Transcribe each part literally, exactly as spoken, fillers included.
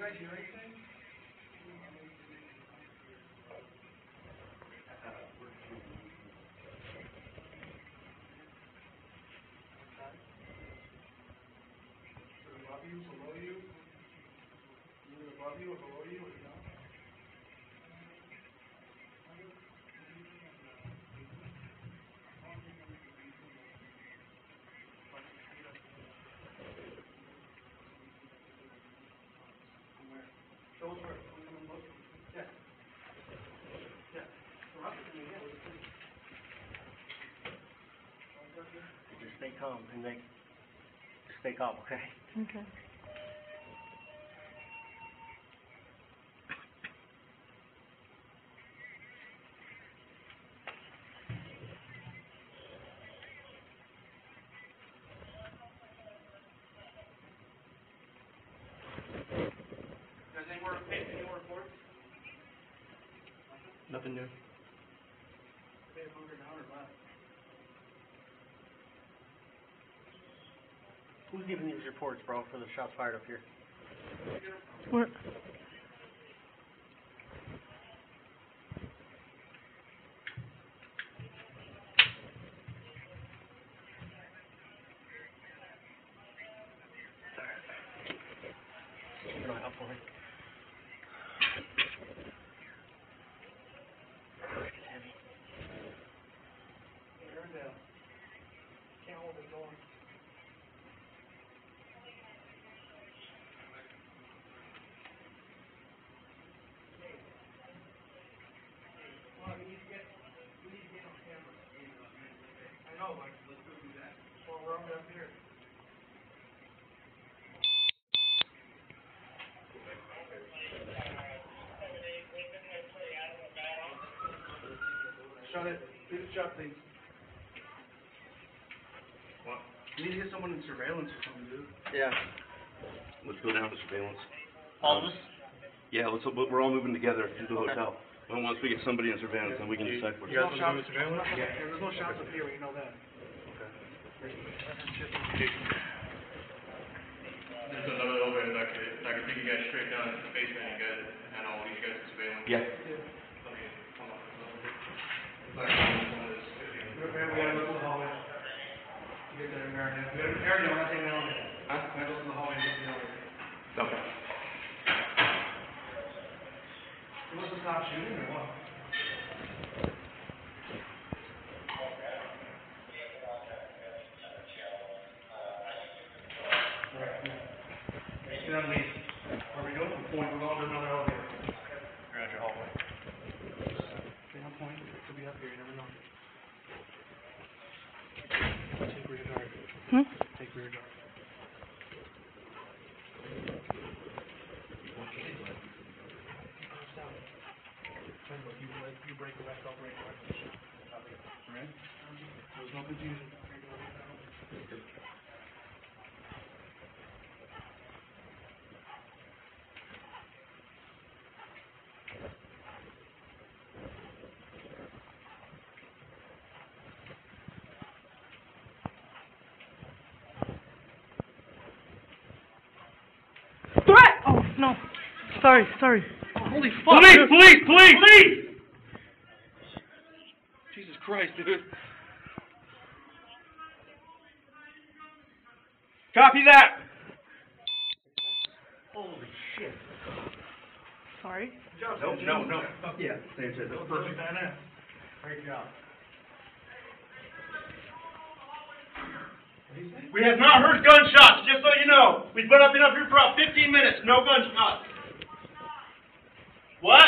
guys hear anything? Above you, below you? Either above you or below you, or not? Show us where. Yeah. Yeah. Just stay calm and make, stay calm, okay? Okay. Guys, any more, any more reports? Nothing new. They have hunger down or left? Who's giving these reports, bro, for the shots fired up here? Where? You're not up for me. It's heavy. Airedale. Can't hold it going. Come on, we need to get, we need to get on camera. I know, but let's go do that. Well, we're on up here. Shut it. Do the shot, please. What? We need to get someone in surveillance or something, dude. Yeah. Let's go down to surveillance. All of us? Yeah, let's. We're all moving together to the hotel. Well, once we get somebody in surveillance, then we can decide what. There's no shots. Yeah, there's no shots up here. We know that. There's another elevator that could, that could take you guys straight down to the basement. You guys and all these guys in surveillance. Yeah. Let me come up. Like, one is fifty. We gotta go to the hallway. Get there, Marinette. We gotta, Marinette, I'm not taking the elevator. Huh? We gotta go to the hallway and get the elevator. Okay. You want to stop shooting or what? Get on me. What are we doing? We're going, we're going to another elevator. You're at your hallway. Stay on point. It could be up here. You never know. Take rear guard. Hmm? Take rear guard. Look, you, like, you break the rest, I'll break the rest. Alright? There's no confusion. Oh, no. Sorry, sorry. Oh, holy fuck! Police! Dude. Police! Police! Police! Jesus Christ, dude. Copy that. Holy shit. Sorry. Good job, No, Sergeant. no, no. Yeah, same shit. That was perfect. Great job. We have not heard gunshots, just so you know. We've been up and up here for about fifteen minutes. No gunshots. What?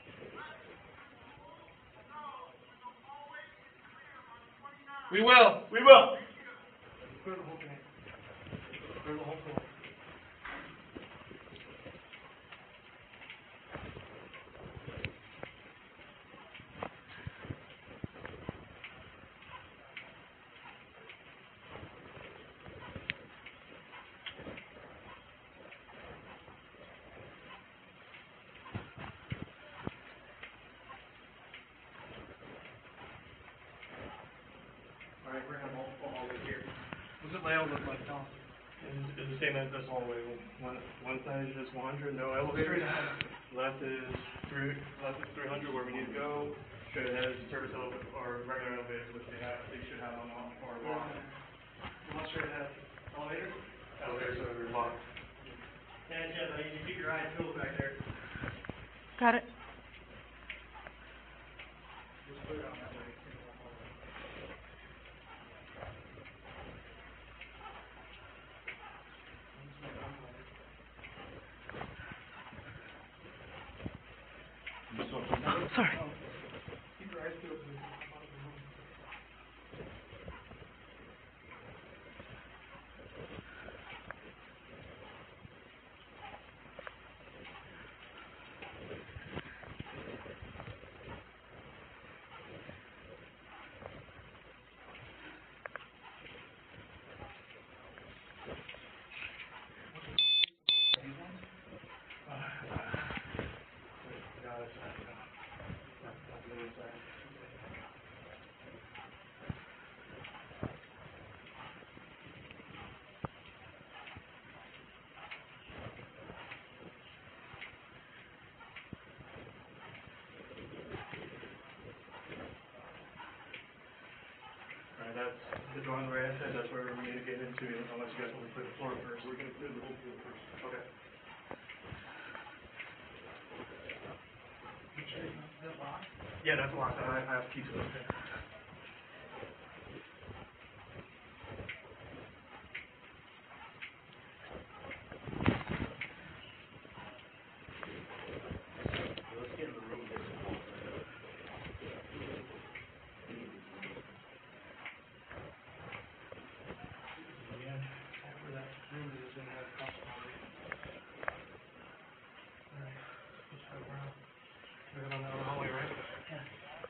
We will. We will. Clear the whole thing. Clear the whole floor. Alright, we're gonna have multiple hallways here. What's the layout look like, Tom? Is, is the same as this hallway. One, one side is just one hundred, no elevator. Left is three, left is three hundred where we need to go. Straight ahead is service elevator, or regular elevators, which they have, they should have on the, or locked. Not sure that elevator? Elevators are locked. Yeah, Jeff, I need you to keep your eyes peeled back there. Got it. Just put it on that way. Sorry. Keep your eyes peeled. Alright, that's the drawing where I said that's where we need to get into, unless you guys want to put the floor first. We're gonna do the whole floor first. Okay. Yeah, that's locked. I, I have keys to it. Okay. Let's get in the room and get some water. Yeah, where that room is gonna have a couple of them. Alright, just go around. We're going down the hallway, right? Yeah.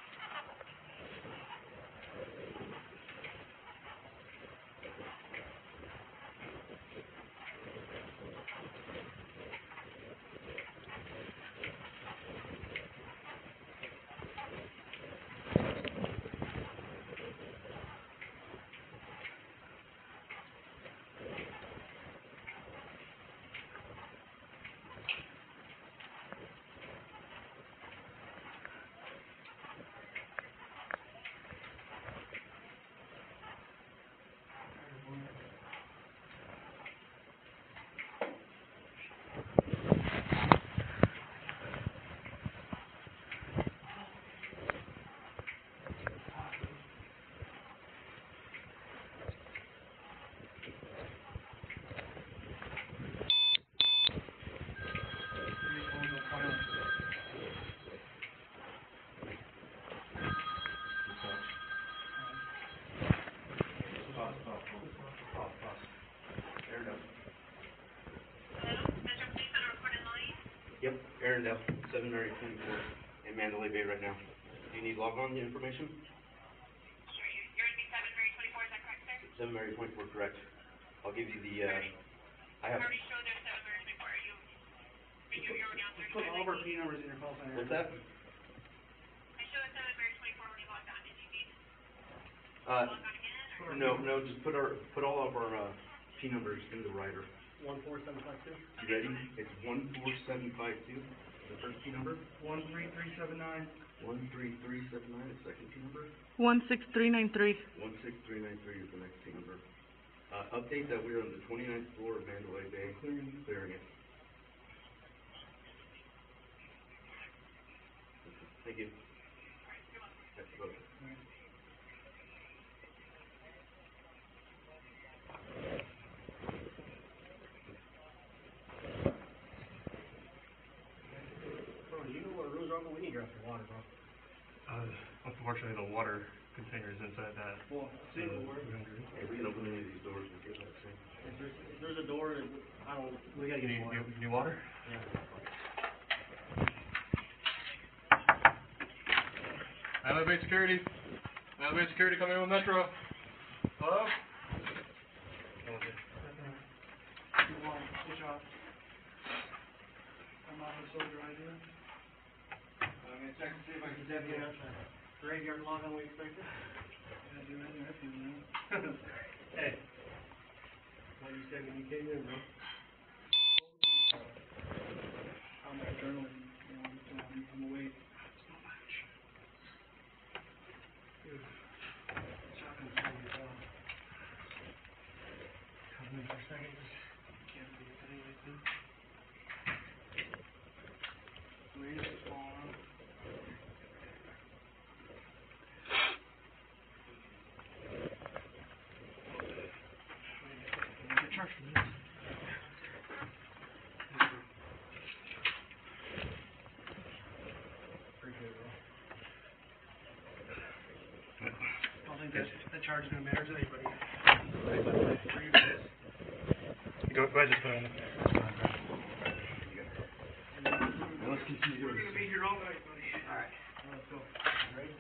Yep, Arendelle, seven Mary twenty-four, in Mandalay Bay right now. Do you need log on information? Sure, you- you're gonna be seven Mary twenty-four, is that correct, sir? seven Mary twenty-four, correct. I'll give you the, uh, I have, Already showed there's seven Mary twenty-four, are you, are you, you're already on Just thirty-five? put all of our P numbers in your call center. what's that? I showed seven Mary twenty-four when you logged on, did you need to Uh, log on again, or? no, no, just put our, put all of our, uh, P numbers in the writer. One four seven five two. You ready? It's one four seven five two, the first P number. One three three seven nine. One three three seven nine, the second P number. One six three nine three. One six three nine three is the next P number. Uh, update that we're on the twenty-ninth floor of Mandalay Bay, clearing, clearing it. Thank you. That's the vote. Bro, do you know what rooms are open? We need to grab some water, bro. Uh, unfortunately, the water container is inside that. Well, see, uh, where- three hundred. Hey, we can open any of these doors and get that thing. If there's, if there's a door, I don't, we gotta You get need, water. you need water? Yeah. Mandalay Bay Security. Mandalay Bay Security coming in with Metro. Hello? you want to switch off. I'm not a soldier idea. I'm gonna check and see if I can get you. Graveyard log on we expected. Yeah, do it in there if you want. Hey. What you said when you came in, bro? I'm a journalist, you know, so I'm, I'm away. Shocking to see you, bro. Come in for a second. Can't be sitting like this. Raise the small arm. Get charged for this. Appreciate it, bro. I don't think that, that charge is gonna matter to anybody. Go, go ahead, just put it on the. Now let's continue We're doing gonna this. be here all night, buddy. Alright. Let's go. Ready?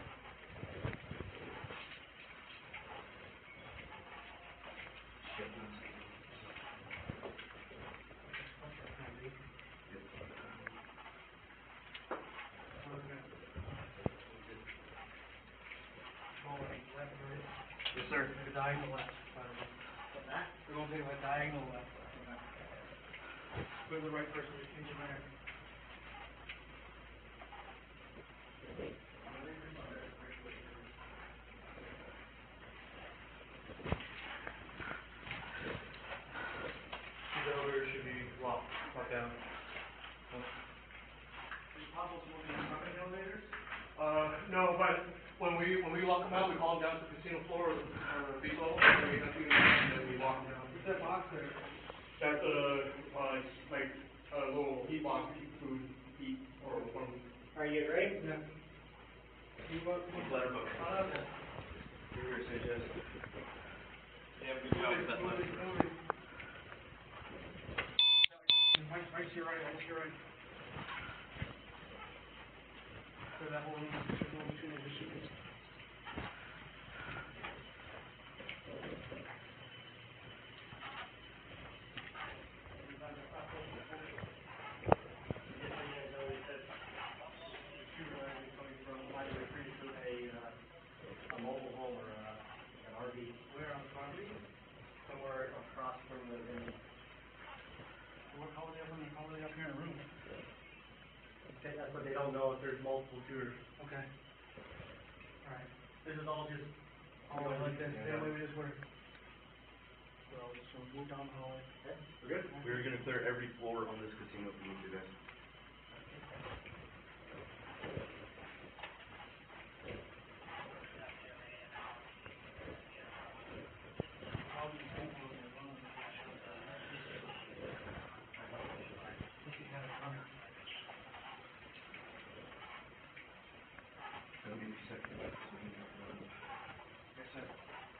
Yes, sir. The diagonal left. What's that? We're gonna take a diagonal left. We're the right person, we change it there. These elevators should be locked, locked down. Is it possible to move these trucking elevators? Uh, no, but when we, when we lock them out, we call them down to the casino floor or the, or the B-level, and we empty them out, and then we lock them down. What's that box there? That's a, uh, it's like a little heat box to keep food, heat, or one. Are you ready? Yeah. You want, Letter book. uh, Here, say yes. Yeah, we got that move left. it, move it. Right, right to your right, right to your right. So that whole room is just going between the machines. A mobile home or a, an R V. Where on the property? Somewhere across from the, in, What, how are they up in, how are they up here in the room? that's what they don't know, if there's multiple shooters. Okay. Alright. This is all just. All right, like that, Yeah. stay away with this word. So, so move down the hallway. Okay, we're good? We're gonna clear every floor on this casino if you need to, guys. All these people in the room, they get shot down. If you have it coming. It'll be a second. Yes, sir.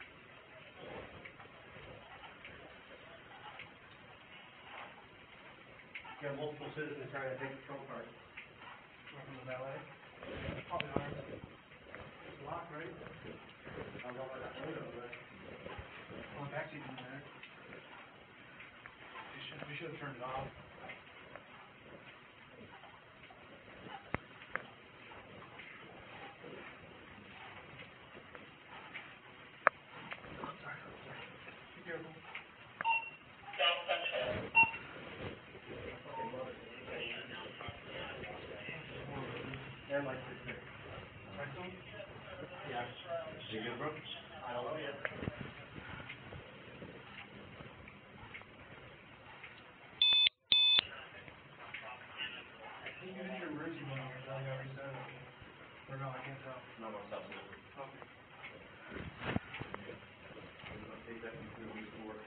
You have multiple citizens trying to take the trump card. We're from the valet. Probably ours. It's locked, right? I don't know if I got the window, but. Well, the backseat's in there. We should, we should have turned it off. Sorry, sorry. Be careful. They're like this there. Right, so? Yeah. You good, bro? I don't know yet. I think you hit your emergency button, I thought you already said it. Or no, I can't tell. No, no, stop. Okay. Update that and clear week four.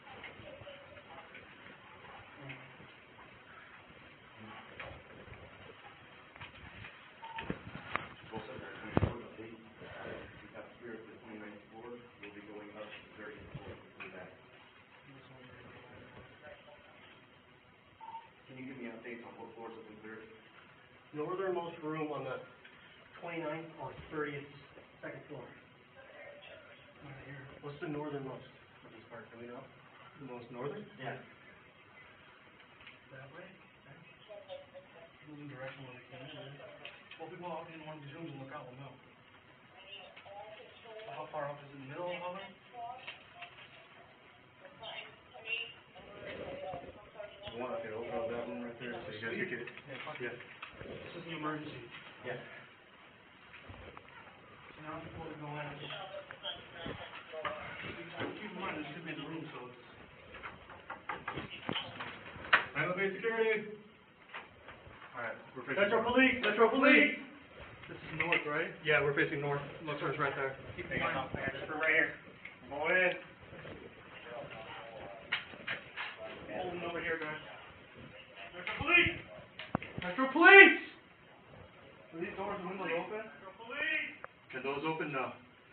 We'll set our twenty-fourth update. We have clear the twenty-ninth floor. We'll be going up to the thirtieth floor to clear that. Can you give me updates on what floors have been cleared? Northernmost room on the twenty-ninth or thirtieth, second floor. Right here. What's the northernmost of this part, do we know? The most northern? Yeah. That way? Okay. Moving direction when we came in, right? Well, if we go out in one of these rooms and look out, we'll know. How far up is it, in the middle of the hallway? it. Yeah. This is the emergency. Yeah. So now before we go in, keep in mind, this could be the room, so it's. Mandalay security. Alright, we're facing. Metro north. Police, Metro Police! This is north, right? Yeah, we're facing north. Luxor's right there. Keep in mind, just for right here. Go in. Hold them over here, guys. Metro Police! Metro Police! Are these doors and windows open? Metro Police! Are those open? No.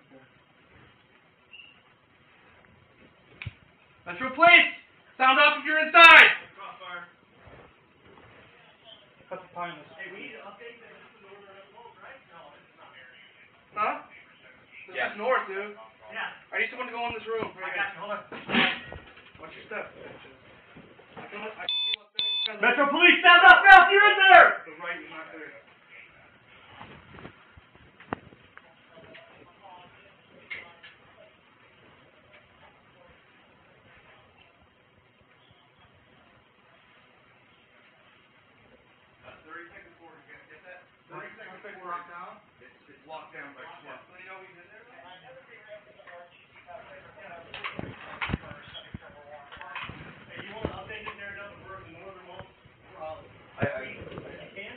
Metro Police! Sound off if you're inside! Crossfire. Cut the pine. Hey, we need to update this. This is northern envelope, right? No, this is not here. Huh? This Yeah. is north, dude. Yeah. I need someone to go in this room. I got you. Hold on. Watch your step. I can, I can see what's there. Metro Police, stand up now! You're in there! The right is not clear. thirty seconds forward, you guys get that? thirty seconds forward. Locked down? It's, it's locked down by SWAT. So you know he's in there? Hey, you want to update this area up for the northernmost? Uh, I, I, you can?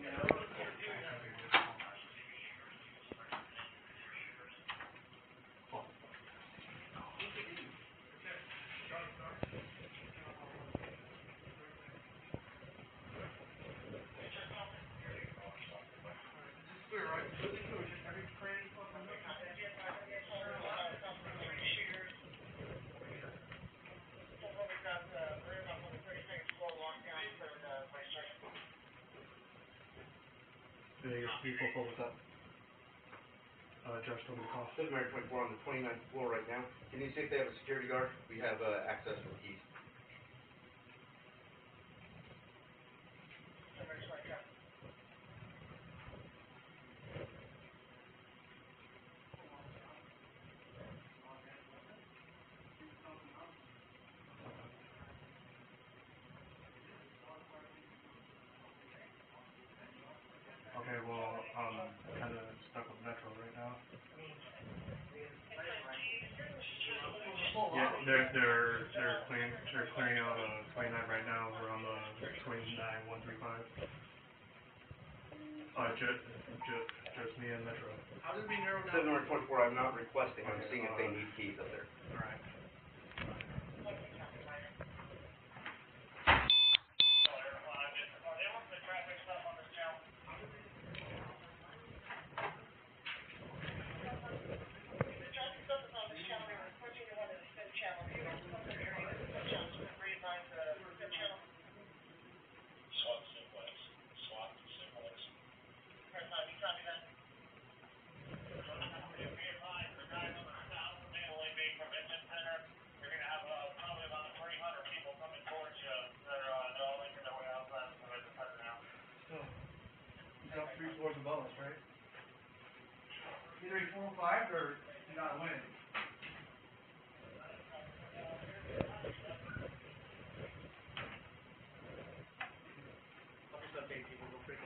Hey, people, pull this up. Uh, Josh told me to call. This is Mary twenty-four on the twenty-ninth floor right now. Can you see if they have a security guard? We have, uh, access with keys. Okay, well, um, kind of stuck with Metro right now. Yeah, they're they're they're clearing they're clearing out uh twenty-nine right now. We're on the twenty-nine one three five. Uh, just just just me and Metro. How did we narrow This is down? Mary twenty-four, I'm not requesting, I'm Okay, seeing if uh, they need keys up there. All right. He's up three floors above us, right? Either he's four or five, or you gotta win. I'll just update people real quick.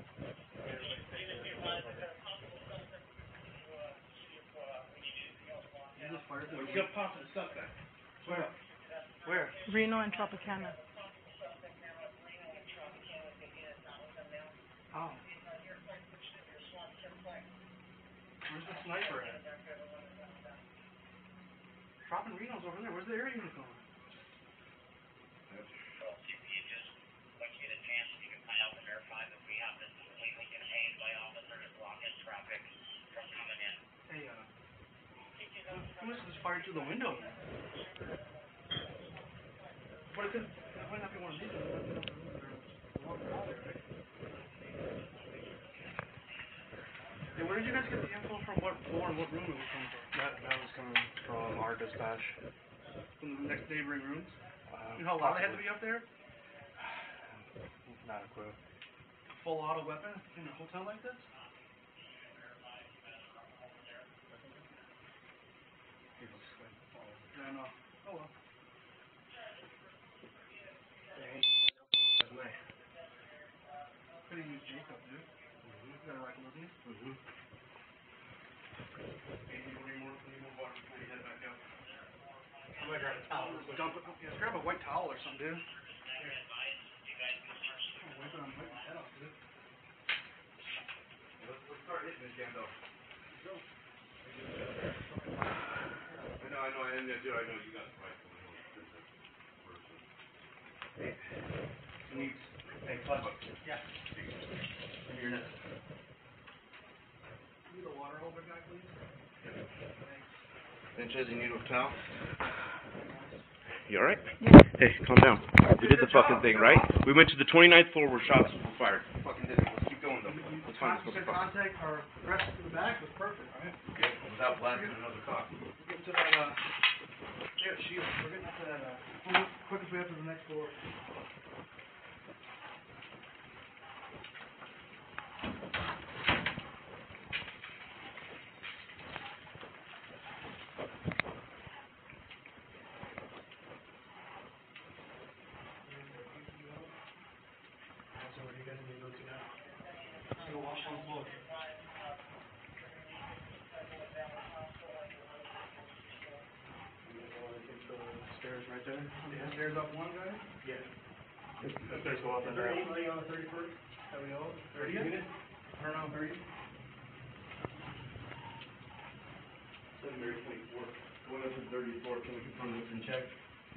You just fired the. You got popped to the suspect. Where? Where? Reno and Tropicana. Oh. Where's the sniper at? Dropping Reno's over there. Where's the area unit going? Hey, uh, who must have just fired through the window? What if it, it might not be one of these, it might be the one wall there, right? Hey, where did you guys get the info from? What floor and what room it was coming from? That, that was coming from our dispatch. From the next neighboring rooms? Uh, you know how loud they had to be up there? Not a clue. Full auto weapon in a hotel like this? Yeah, I know. Oh well. Mm-hmm. Any more, any more water before we head back out? I'm gonna grab a towel. Let's dump it. Yeah, let's grab a white towel or something, dude. Yeah. I'm wiping, I'm wiping my head off, dude. Let's, let's start hitting this again, though. Go. I know, I know, and, uh, dude, I know you got the right one. Hey, needs, hey, Clutch. Yeah. Give me your net. Need a water holder guy, please? Sanchez, you need a towel? You alright? Yeah. Hey, calm down. We did the fucking thing, right? We went to the twenty-ninth floor where shots were fired. Fucking did it. Let's keep going, though. Let's find this You said motherfucker. contact or press to the back was perfect, right? Yeah, without blasting another cop. We're getting to that, uh, yeah, shield. We're getting to that, uh, quick, quick as we have to the next floor. So where do you guys need to go to now? Go wash on the floor. Stairs right there? Yeah, there's up one guy. Yeah. If, if there's go up and Is there down. anybody on the thirty-first? That we all? Thirtieth? Turn on thirty. Seven Mary twenty-four. Going up to thirty-four, can we confirm this and check?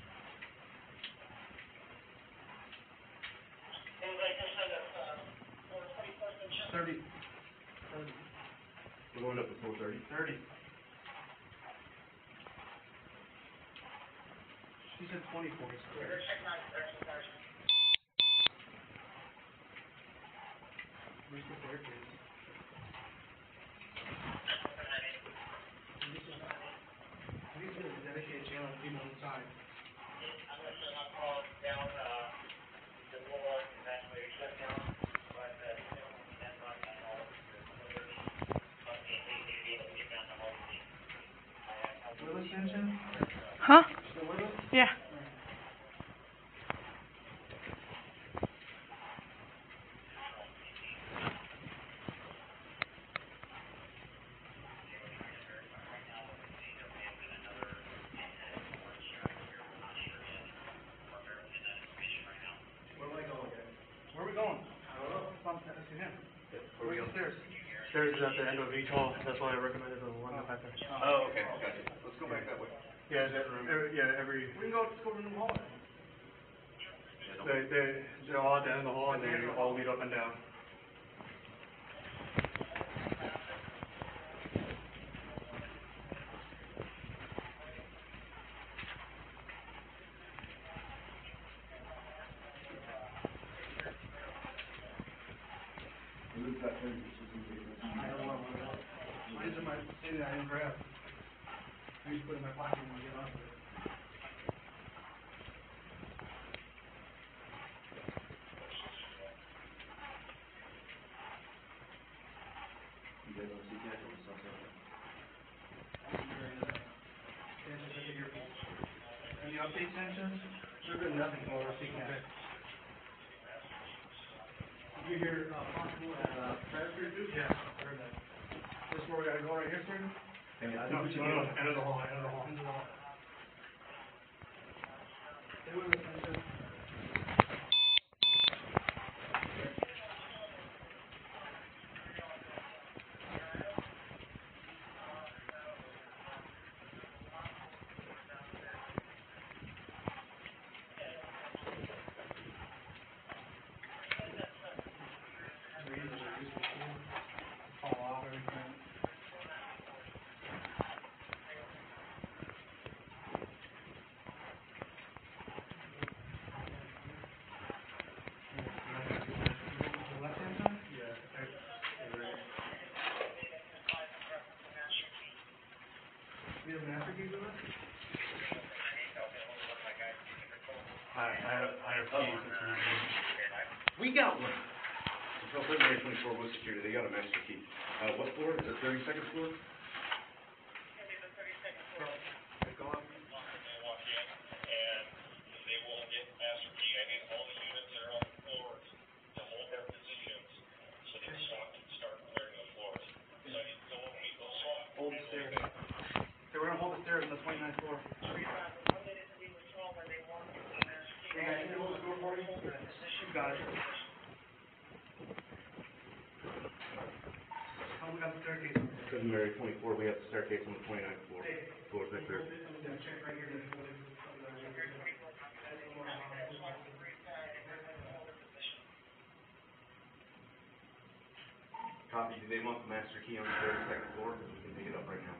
Thirty. We're going up to four thirty. Thirty. She said twenty-four. Where's the staircase? We need to get a dedicated channel of people inside. With us, Sanchez? Huh? Still with us? Yeah. Where am I going, guys? Where are we going? I don't know. I'm asking him. Where we Where's going? the stairs? Stairs is at the end of each hall, that's why I recommended the one up at the. Oh, okay, gotcha. Let's go back that way. Yeah, that, every, yeah, every, We can go, let's go to the new hall then. Yeah, don't- they, they, they're all at the end of the hall and they all lead up and down. I don't want one of those. Mine's in my thing that I didn't grab. I used to put it in my pocket when we get off of it. Sanchez, I get your, any updates, Sanchez? They're good, nothing, or we're seeking that. You hear, uh, possible at, uh, Fred Street, dude? Yeah, I heard that. This is where we gotta go right here, sir? No, no, no, end of the hall, end of the hall. Into the hall. Stay with us, Sanchez. Trees that are used to fall off, everything. The left-hand side? Yeah, I, I read it. We have master keys with us? I, I have, I have keys if you need. We got one. Until February twenty-fourth was security, they got a master key. Uh, what floor? Is it thirty-second floor? Go up. floor. Yeah, can you hold the door for me? You got it. How we got the staircase? Because Mary twenty-four, we have the staircase on the twenty-ninth floor. Floor, is that clear? Yeah, check right here. Copy, do they want the master key on the third, second floor? We can pick it up right now.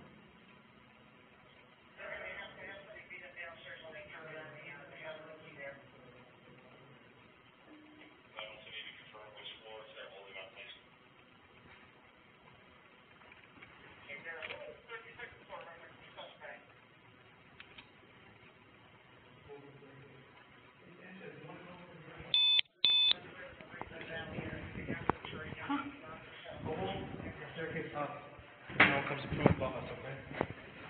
Staircase up. Now it comes approved above us, okay?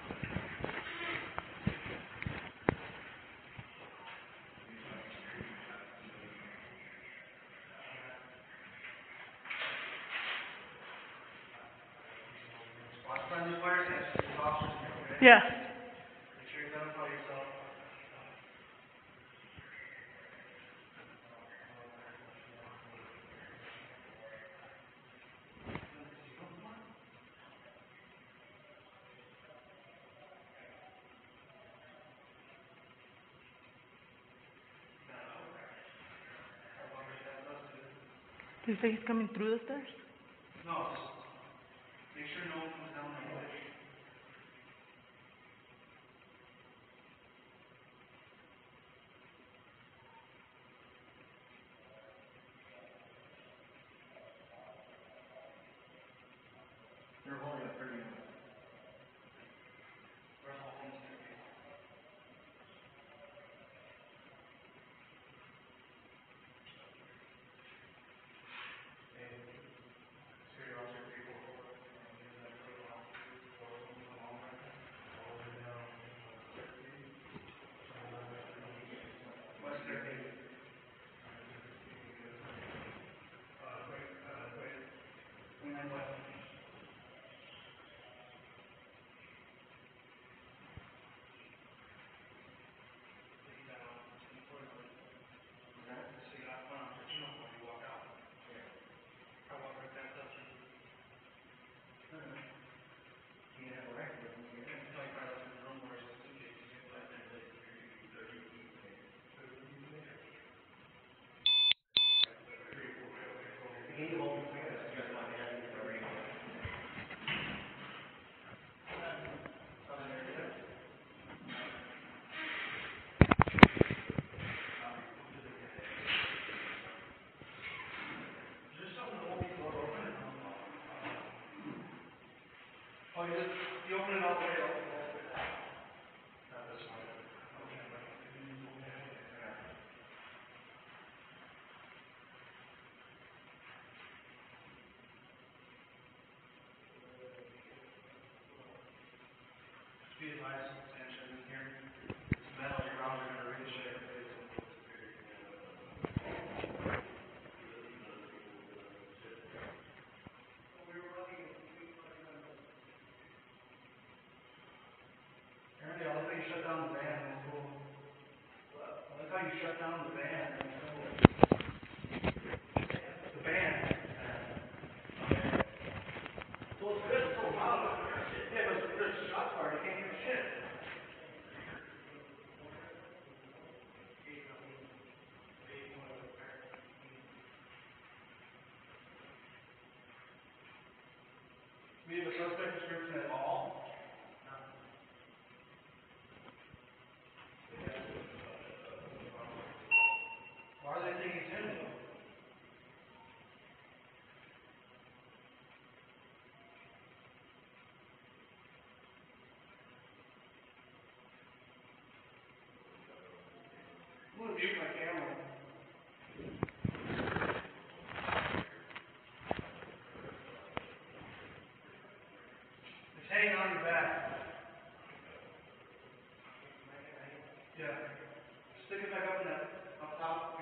Friendly fire test, there's officers in here, okay? Yeah. Make sure you identify yourself. Do you say he's coming through the stairs? No, just make sure no one comes down that way. They're holding up thirty minutes. Where's all home staircase? Security officer three four four. West staircase. Uh, wait, uh, wait. twenty-nine west. Oh, you just, you open it all the way up. Not this one. Be advised, tension in here. It's metal, your rounds are gonna ricochet. Apparently, I like how you shut down the van, that's cool. I like how you shut down the van, that's cool. The van. Well, it's good, it's so loud. Yeah, but there's a shot fire, you can't give a shit. We have a suspect description at all? Why are they thinking it's him though? I'm gonna mute my camera. It's hanging on your back. Yeah. Stick it back up in that, up top.